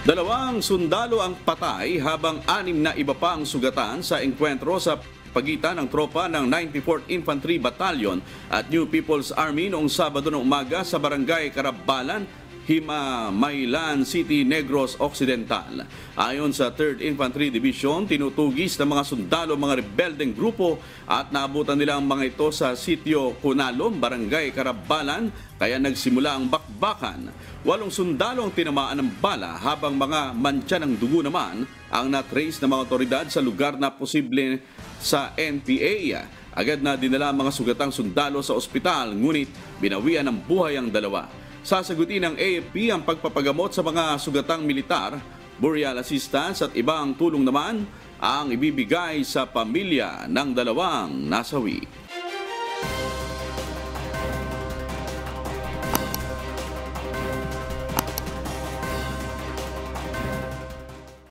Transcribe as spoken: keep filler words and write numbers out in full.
Dalawang sundalo ang patay habang anim na iba pa ang sugatan sa engkwentro sa pagitan ng tropa ng ninety-fourth Infantry Battalion at New People's Army noong Sabado ng umaga sa Barangay Carabalan, Himamaylan City, Negros Occidental. Ayon sa third Infantry Division, tinutugis ng mga sundalo mga rebeldeng grupo at naabutan nila ang mga ito sa sitio Kunalom, Barangay Carabalan, kaya nagsimula ang bakbakan. Walong sundalo ang tinamaan ng bala habang mga mantsa ng dugo naman ang natrace ng mga otoridad sa lugar na posible sa N P A. Agad na dinala ang mga sugatang sundalo sa ospital, ngunit binawian ng buhay ang dalawa. Sasagutin ng A F P ang pagpapagamot sa mga sugatang militar, burial assistance at ibang tulong naman ang ibibigay sa pamilya ng dalawang nasawi.